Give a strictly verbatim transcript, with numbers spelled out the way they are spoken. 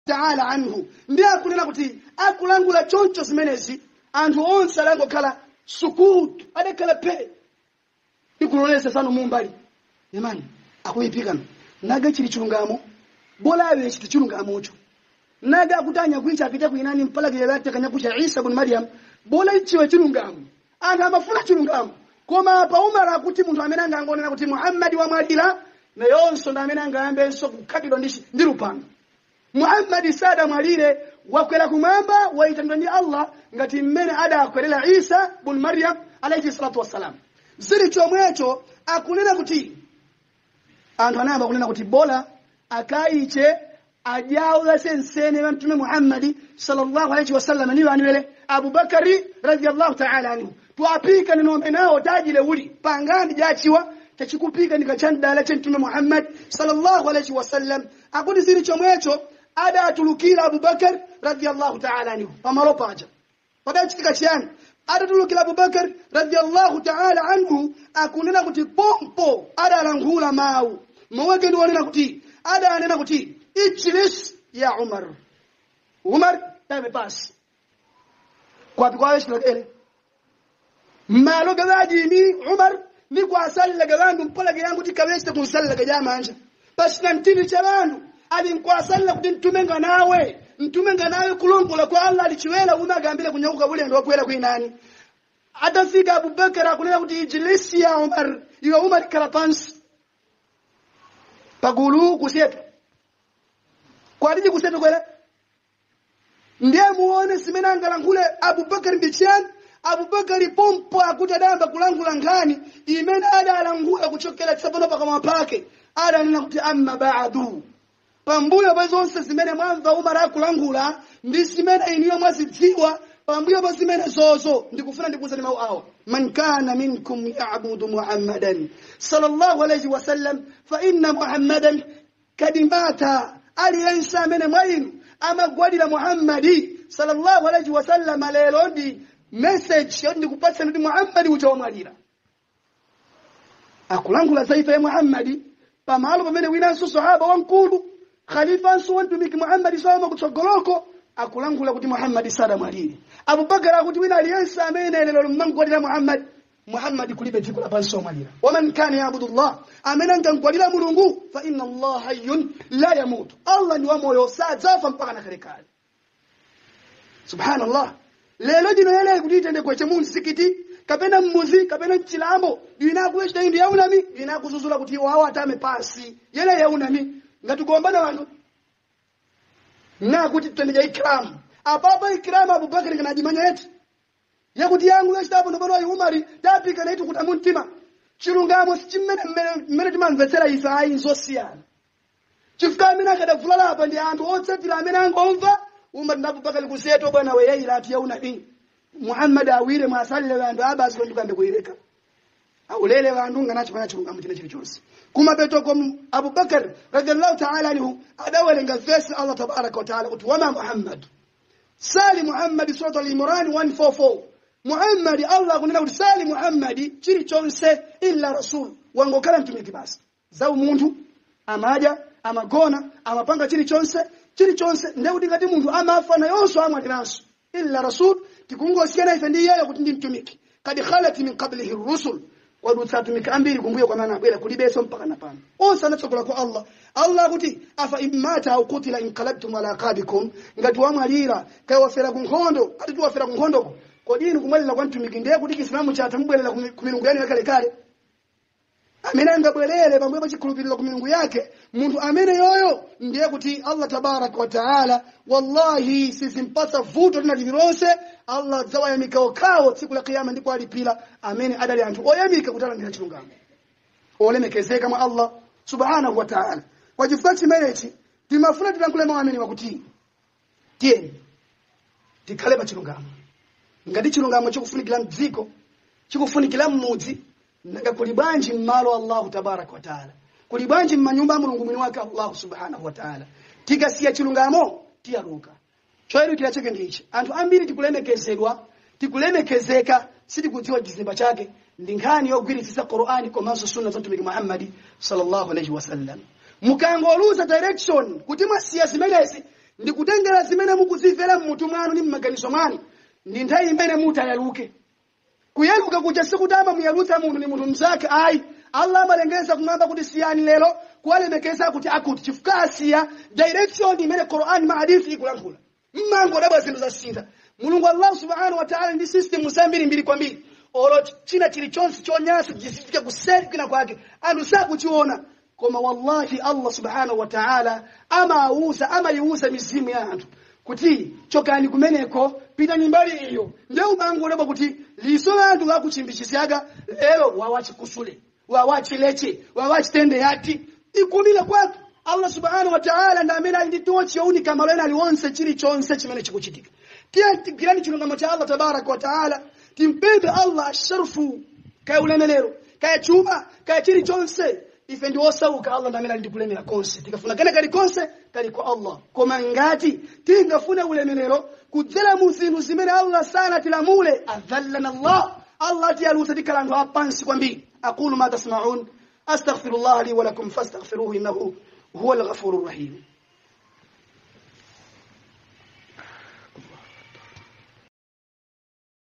ta'ala anhu ndiye akunena kuti akulangula choncho zimenezi anthu onse alango kala sukut adekala pe ikulolesa sanu mumbali yamani akuyipika naga chili chilungamo bola awe chiti chilungamo cho naga kutanya kuicha akija kuinani mpala kiyelate kanya kucha Isa ibn Maryam bola ichiwe chilungamo ana amafuna chilungamo koma pa Umar akuti muntu amene angangonena kuti Muhammad wa mwadila na yonso ndamene angambe nso kukatidwa ndishi ndirupanga Muhammad sada mwalire wakwela kumamba waitandwa ndi Allah ngati mmene ada akwelela Isa ibn Maryam alayhi salatu wassalam zili chomwecho akunena kuti anthu anayamba kunena kuti bola akaiche ajauza sensene wa mtume Muhammad sallallahu alayhi wasallam ni waniwele Abu Bakari radhiyallahu ta'ala anhu tuapika ninombe nao tajile uli pangani jachiwa tachikupika nikachandala cha mtume Muhammad sallallahu alayhi wasallam akuti zili chomwecho ada atulukila Abu Bakar radhiyallahu ta'ala anhu pamalo paja pada chitika chiani ada tulukila Abu Bakar radhiyallahu ta'ala anhu akunena kuti pompo ada alangula mau mwage ndio wanena kuti ada anena kuti ijlis ya Umar Umar time pass kwa kwa shilogele malo gawaji ni Umar ni kwa salla gawandu mpola yangu tikawesta kusalla kajama anja basi na ntini chabandu ali kwa salla kuti ntumenga nawe ntumenga nawe kulongola kwa Allah alichiwela umagambile kunyauka bule ndo kwela kuinani atafika Abu Bakar akunena kuti ijlis ya Umar iwe Umar karapansi pagulu kusetu kwa nini kusetu kwela ndiye muone simenanga langule Abu Bakar mbichian Abu Bakar pompo akutadamba kulangula ngani imena ada alangula kuchokela tsabano paka mapake ada nina kuti amma ba'du pambuyo bazonse simene mwanza Umar kulangula ndi simene iniyo mwazidziwa pambuyo bazimene zozo ndikufuna ndikuzani mau awo man kana minkum ya'budu Muhammadan sallallahu alayhi wasallam fa inna Muhammadan kadimata aliyensa mene mwainu ama gwadila Muhammadi sallallahu alayhi wasallam lelo ndi message yodi kupatsa ndi Muhammadi uchawamwalira akulangula zaifa ya Muhammadi pamalo pamene wina nso sahaba wankulu khalifa nso wantumiki Muhammadi sawa kutsogoloko akulangula kuti Muhammadi sada mwalire Abu Bakar akuti wina aliyensa amene lelo mmangwadila Muhammad Muhammad kulibe dziko lapansi mwalira waman kana yaabudu Allah amena ngangwadila mulungu fa inna Allah hayyun la yamut Allah ni wa moyo sadzafa mpaka na kale subhanallah lelo dino yele kuti tende kwa chemu msikiti kapena mmuzi kapena chilambo ina kuwesta indi yaunami ina kuzuzula kuti wawa atame pasi yele yaunami ngatugombana wantu na kuti tutendeja ikram apapa ikram Abu Bakar kana jimanya yetu yakuti yangu westa hapo ndobono ya Umari tapika na itu kutamuntima chilungamo sichimene mmene timamvetsera isa ayi nzosiyana chifika mina kada fulala hapa ndi anthu otsatira amene angomva Umar na Abu Bakar kuseto bwana we yai lati yauna ni Muhammad awire masalle wandu abasi ko ndikambe kuireka aulele wandu ngana chifanya chilungamo chine chili chonse kuma betoko Abu Bakar radhiallahu ta'ala anhu adawale ngafesi Allah tabaraka wa ta'ala kuti wama Muhammad sali Muhammad surah al-Imran one forty-four Muhammad Allah kunena kuti sali Muhammad chili chonse illa rasul wango kala mtumiki basi zau muntu amaja amagona amapanga chili chonse chili chonse ndio ndingati muntu amafa na yonso amwaliranso illa rasul tikungosiana ife ndiye yeye kuti ndi mtumiki kad khalat min qablihi ar-rusul wa dutsatumika ambiri kumbuyo kwa maana bwela kulibeso mpaka napana onse anatsokola kwa Allah Allah kuti afa imata au qutila inqalabtum ala aqabikum ngati wamwalira kayawafera kunkondo ati tuwafera kunkondo kodini kumwalira kwa mtumiki ndiye kuti Islamu cha tambwela kumilungu yani kale kale amene ngabwelele pamwe pachikhulupiriro ku milungu yake muntu amene yoyo ndiye kuti Allah tabarak wa taala wallahi sisimpasa vuto tunalivironse Allah zawaya mikao kao siku la kiyama ndipo alipila amene adali anthu oyamika kutala ndina chilungamo olemekezeka mwa Allah subhanahu wa ta'ala kwa jifati menechi timafuna tulankule maamini wakuti tieni tikale pa chilungamo ngati chilungamo chikufunikira mdziko chikufunikira mmudzi nanga kulibanji mmalo Allah tabarak wa taala kulibanji mmanyumba mulungu mwini wake Allah subhanahu wa taala tikasiya chilungamo tiyaruka choero kila chake ndichi anthu ambiri tikulemekezedwa tikulemekezeka siti kutiwa chizimba chake ndinkhani yogwiritsa Qur'ani komanso sunna za Mtume Muhammad sallallahu alayhi wasallam mukangoluza direction kuti masiya zimenezi ndi kuonjera zimene mukuzimvera mmutu mwanu ni mmaganizo mwanu ndi nthawi imene mutayaluke. Kuyaluka kuja sikutamba muyalutsa munthu ni munthu mzake ayi. Allah amalengeza kumwamba kuti siyani lero kuwalemekeza kuti akuti chifukwa asiya direction imene Qur'an ma hadithi ikulankhula. Mmango daba zinthu zasintha. Mulungu Allah subhanahu wa ta'ala ndi system zambiri mbiri kwambiri. Olo china chilichonse chonyasa chisifika kuseri kina kwake anthu sakuchiona. Koma wallahi Allah subhanahu wa ta'ala ama auza ama yuuza mizimu ya anthu kuti chokani kumeneko pita nyumbani iyo ndio umango lebo kuti liso anthu bakuchimbichisaga lero wawachikusule wawachileche wawachitende yati ikumile kwake. Allah subhanahu wa ta'ala ndio amene alitochi unika malena aliwonse chili chonse chimene chikuchitika. Tia tigirani chilungamo cha Allah tabaraka wa ta'ala timpende Allah asharfu kaya ulemelero kaya chuma kaya chili chonse ife ndio osauka Allah ndamela ndikulemera konse tikafuna kana kali konse kali kwa Allah koma ngati tingafuna ulemelero kudzera mu zinthu zimene Allah sana tilamule adhallana Allah Allah tiyalusa tikalandu apansi kwambiri. Aqulu ma tasma'un astaghfirullah li wa lakum fastaghfiruhu innahu huwal ghafurur rahim.